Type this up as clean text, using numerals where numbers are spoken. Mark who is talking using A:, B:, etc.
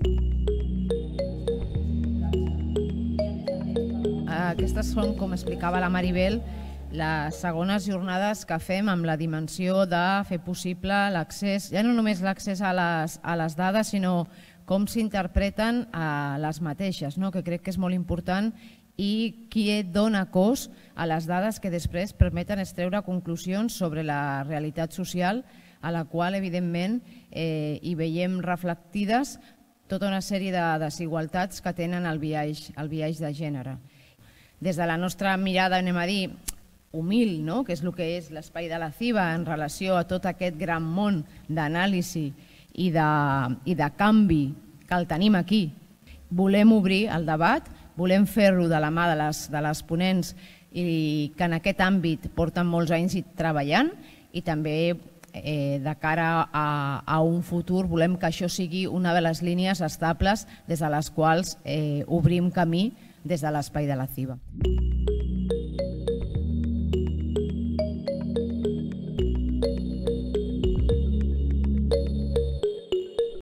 A: Aquestes són, com explicava la Maribel, les segones jornades que fem amb la dimensió de fer possible l'accés, ja no només l'accés a les dades, sinó com s'interpreten les mateixes, que crec que és molt important, i qui dona cos a les dades que després permeten extreure conclusions sobre la realitat social, a la qual, evidentment, hi veiem reflectides tota una sèrie de desigualtats que tenen el biaix de gènere. Des de la nostra mirada, anem a dir, humil, que és el que és l'espai de la CIVA en relació a tot aquest gran món d'anàlisi i de canvi que el tenim aquí, volem obrir el debat, volem fer-lo de la mà de les ponents i que en aquest àmbit porten molts anys treballant, i també de cara a un futur volem que això sigui una de les línies estables des de les quals obrim camí des de l'espai de la CIVA.